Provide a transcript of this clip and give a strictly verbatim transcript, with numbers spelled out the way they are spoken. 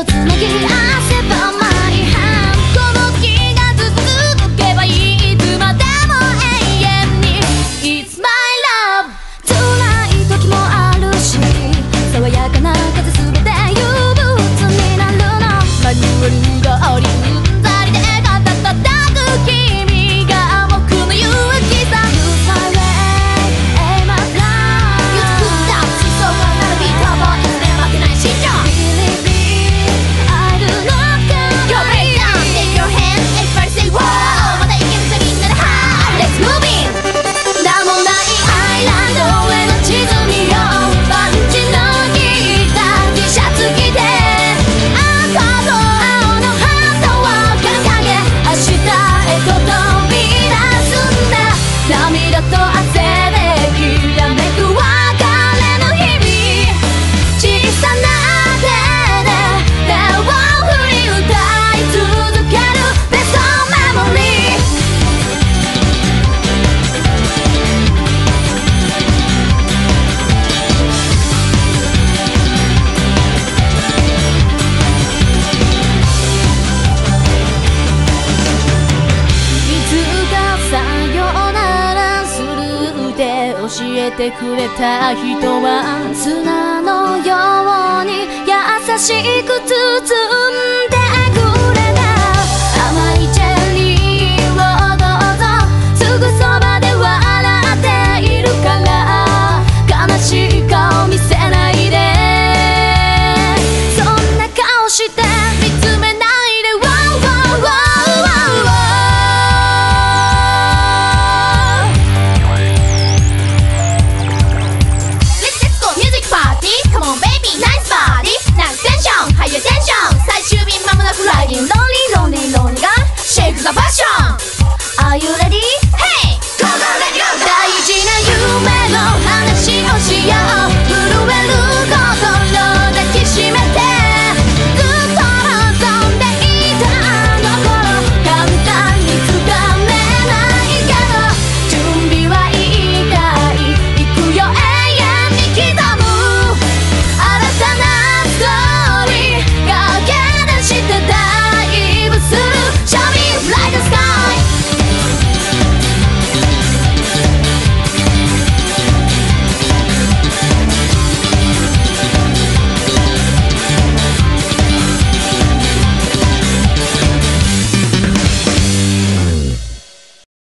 をつなぎ合わせば毎半この気が続けばいつまでも永遠に It's my love 辛い時もあるし爽やかな風すべて憂鬱になるのマニュアルが折りうんざりで肩叩く君が僕の勇気さ Use my way aim at love ゆつくった疾走感なるビートもいつでも負けない心情 Believe me I do not care Go break down take your hands everybody say wow またいけるぜみんなで High Let's move in 名もないアイランドへの地図見ようパンチの効いた T シャツ着て赤と青のハートを掲げ明日へと飛び出すんだ涙と汗できらめく別れの日々小さな手で手を振り歌い続ける Best of memoryいつかさよならするって教えてくれた人は砂のように優しく包